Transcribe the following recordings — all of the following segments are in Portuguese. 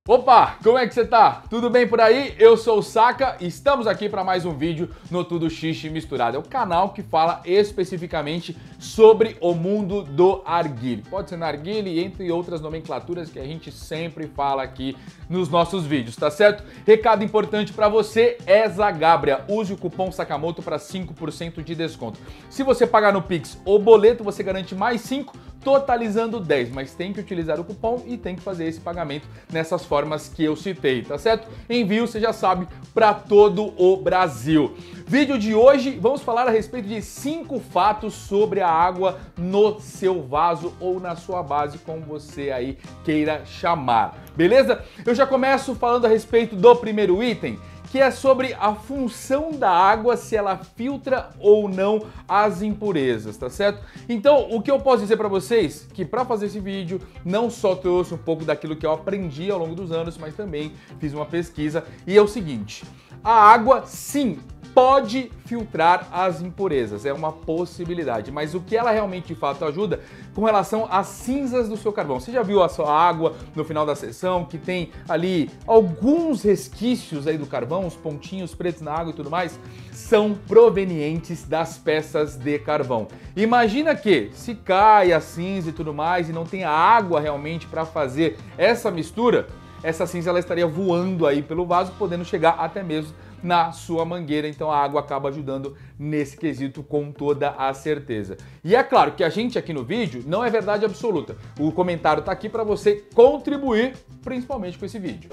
Opa, como é que você tá? Tudo bem por aí? Eu sou o Saka e estamos aqui para mais um vídeo no Tudo Xixi Misturado. É o canal que fala especificamente sobre o mundo do arguile. Pode ser narguile, entre outras nomenclaturas que a gente sempre fala aqui nos nossos vídeos, tá certo? Recado importante para você, Zagabria. Use o cupom Sakamoto para 5% de desconto. Se você pagar no Pix ou boleto, você garante mais 5, totalizando 10, mas tem que utilizar o cupom e tem que fazer esse pagamento nessas formas que eu citei, tá certo? Envio, você já sabe, para todo o Brasil. Vídeo de hoje, vamos falar a respeito de 5 fatos sobre a água no seu vaso ou na sua base, como você aí queira chamar, beleza? Eu já começo falando a respeito do primeiro item, que é sobre a função da água, se ela filtra ou não as impurezas, tá certo? Então, o que eu posso dizer para vocês, que para fazer esse vídeo, não só trouxe um pouco daquilo que eu aprendi ao longo dos anos, mas também fiz uma pesquisa, e é o seguinte: a água, sim, pode filtrar as impurezas, é uma possibilidade, mas o que ela realmente de fato ajuda com relação às cinzas do seu carvão. Você já viu a sua água no final da sessão que tem ali alguns resquícios aí do carvão, os pontinhos pretos na água e tudo mais? São provenientes das peças de carvão. Imagina que se cai a cinza e tudo mais e não tem a água realmente para fazer essa mistura, essa cinza ela estaria voando aí pelo vaso, podendo chegar até mesmo na sua mangueira, então a água acaba ajudando nesse quesito com toda a certeza. E é claro que a gente aqui no vídeo não é verdade absoluta. O comentário tá aqui para você contribuir, principalmente com esse vídeo.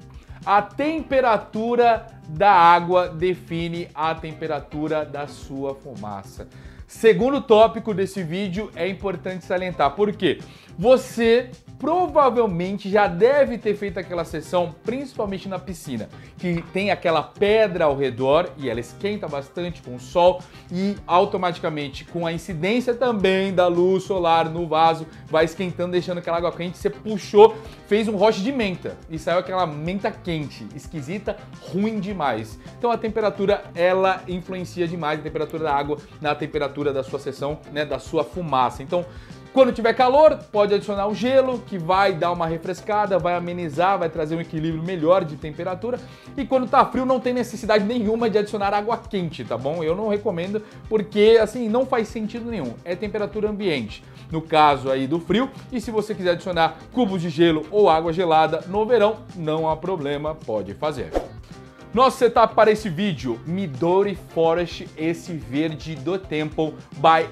A temperatura da água define a temperatura da sua fumaça. Segundo tópico desse vídeo, é importante salientar, porque você provavelmente já deve ter feito aquela sessão, principalmente na piscina, que tem aquela pedra ao redor e ela esquenta bastante com o sol e automaticamente com a incidência também da luz solar no vaso, vai esquentando, deixando aquela água quente, você puxou, fez um roche de menta e saiu aquela menta quente, esquisita, ruim demais. Então a temperatura, ela influencia demais, a temperatura da água na temperatura da sua sessão, né, da sua fumaça. Então, quando tiver calor, pode adicionar o gelo, que vai dar uma refrescada, vai amenizar, vai trazer um equilíbrio melhor de temperatura. E quando tá frio, não tem necessidade nenhuma de adicionar água quente, tá bom? Eu não recomendo, porque assim, não faz sentido nenhum. É temperatura ambiente, no caso aí do frio. E se você quiser adicionar cubos de gelo ou água gelada no verão, não há problema, pode fazer. Nosso setup para esse vídeo, Midori Forest, esse verde do Temple by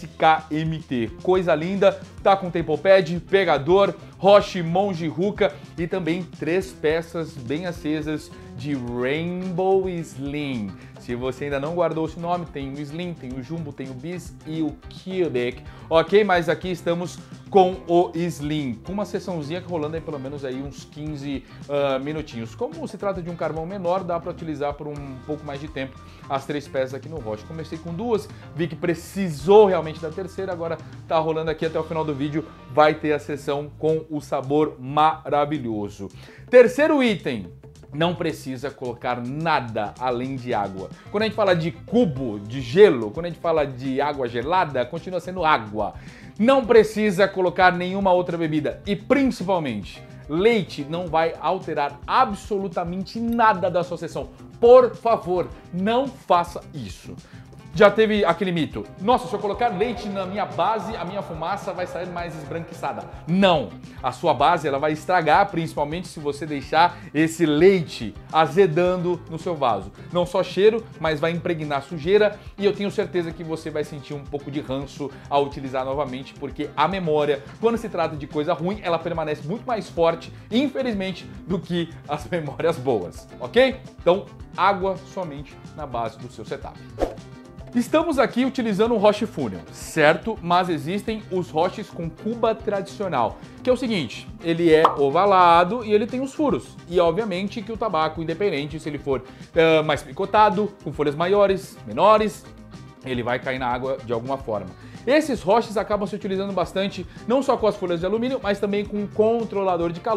SKMT. Coisa linda, tá com Temple Pad, pegador, Roche, Monge, Hookah e também 3 peças bem acesas de Rainbow Slim. Se você ainda não guardou esse nome, tem o Slim, tem o Jumbo, tem o Bis e o Cubic. Ok, mas aqui estamos com o Slim, com uma sessãozinha rolando aí pelo menos aí uns 15 minutinhos. Como se trata de um carvão menor, dá para utilizar por um pouco mais de tempo as 3 peças aqui no Roche. Comecei com 2, vi que precisou realmente da terceira, agora tá rolando aqui até o final do vídeo, vai ter a sessão com o sabor maravilhoso. Terceiro item. Não precisa colocar nada além de água. Quando a gente fala de cubo de gelo, quando a gente fala de água gelada, continua sendo água. Não precisa colocar nenhuma outra bebida. E principalmente, leite não vai alterar absolutamente nada da sua sessão. Por favor, não faça isso. Já teve aquele mito, nossa, se eu colocar leite na minha base, a minha fumaça vai sair mais esbranquiçada. Não, a sua base ela vai estragar, principalmente se você deixar esse leite azedando no seu vaso. Não só cheiro, mas vai impregnar sujeira e eu tenho certeza que você vai sentir um pouco de ranço ao utilizar novamente, porque a memória, quando se trata de coisa ruim, ela permanece muito mais forte, infelizmente, do que as memórias boas, ok? Então, água somente na base do seu setup. Estamos aqui utilizando um Roche Funnel, certo? Mas existem os Roches com cuba tradicional, que é o seguinte, ele é ovalado e ele tem os furos. E obviamente que o tabaco, independente se ele for mais picotado, com folhas maiores, menores, ele vai cair na água de alguma forma. Esses roches acabam se utilizando bastante, não só com as folhas de alumínio, mas também com um controlador de calor,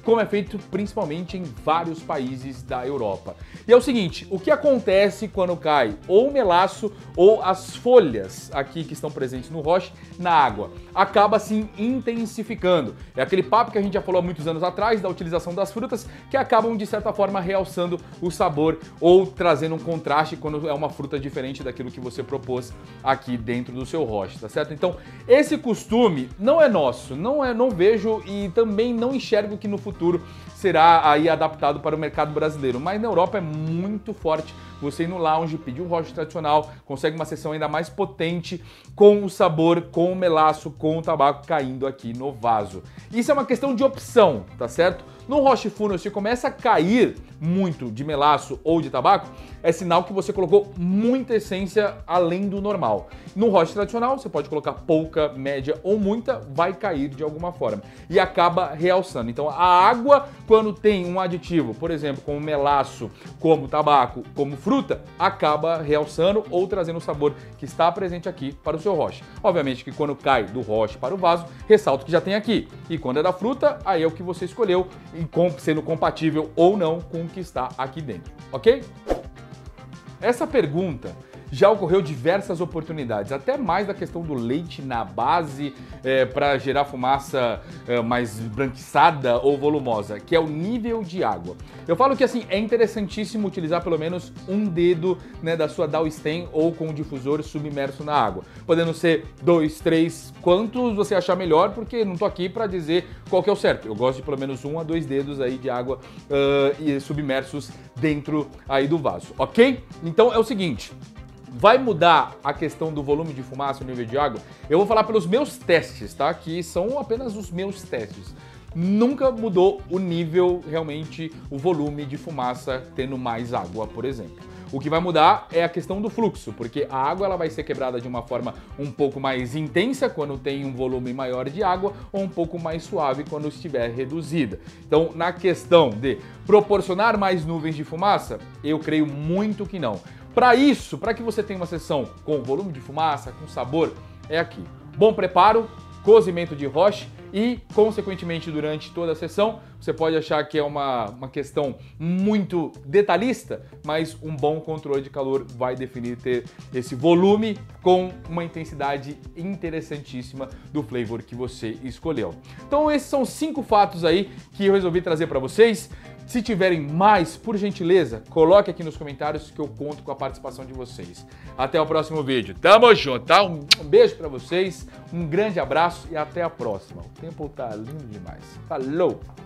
como é feito principalmente em vários países da Europa. E é o seguinte, o que acontece quando cai ou o melaço ou as folhas aqui que estão presentes no roche na água? Acaba se intensificando. É aquele papo que a gente já falou há muitos anos atrás da utilização das frutas que acabam de certa forma realçando o sabor ou trazendo um contraste quando é uma fruta diferente daquilo que você propôs aqui dentro do seu roche, tá certo? Então, esse costume não é nosso, não vejo e também não enxergo que no futuro será aí adaptado para o mercado brasileiro, mas na Europa é muito forte. Você ir no lounge, pedir um roche tradicional, consegue uma sessão ainda mais potente com o sabor, com o melaço, com o tabaco caindo aqui no vaso. Isso é uma questão de opção, tá certo? No roche funnel, se começa a cair muito de melaço ou de tabaco, é sinal que você colocou muita essência além do normal. No roche tradicional, você pode colocar pouca, média ou muita, vai cair de alguma forma e acaba realçando. Então, a água, quando tem um aditivo, por exemplo, como melaço, como tabaco, como fruta, acaba realçando ou trazendo o sabor que está presente aqui para o seu roche. Obviamente que quando cai do roche para o vaso, ressalta o que já tem aqui. E quando é da fruta, aí é o que você escolheu, sendo compatível ou não com o que está aqui dentro, ok? Essa pergunta já ocorreu diversas oportunidades, até mais da questão do leite na base para gerar fumaça mais branquiçada ou volumosa, que é o nível de água. Eu falo que assim é interessantíssimo utilizar pelo menos um dedo, né, da sua Dowstem ou com o difusor submerso na água, podendo ser 2, 3, quantos você achar melhor, porque não tô aqui para dizer qual que é o certo. Eu gosto de pelo menos 1 a 2 dedos aí de água e submersos dentro aí do vaso, ok? Então é o seguinte. Vai mudar a questão do volume de fumaça, o nível de água? Eu vou falar pelos meus testes, tá? Que são apenas os meus testes. Nunca mudou o nível, realmente, o volume de fumaça tendo mais água, por exemplo. O que vai mudar é a questão do fluxo, porque a água ela vai ser quebrada de uma forma um pouco mais intensa quando tem um volume maior de água ou um pouco mais suave quando estiver reduzida. Então, na questão de proporcionar mais nuvens de fumaça, eu creio muito que não. Para isso, para que você tenha uma sessão com volume de fumaça, com sabor, é aqui. Bom preparo, cozimento de roche e, consequentemente, durante toda a sessão, você pode achar que é uma questão muito detalhista, mas um bom controle de calor vai definir ter esse volume com uma intensidade interessantíssima do flavor que você escolheu. Então, esses são 5 fatos aí que eu resolvi trazer para vocês. Se tiverem mais, por gentileza, coloque aqui nos comentários que eu conto com a participação de vocês. Até o próximo vídeo. Tamo junto, tá? Um beijo pra vocês, um grande abraço e até a próxima. O tempo tá lindo demais. Falou!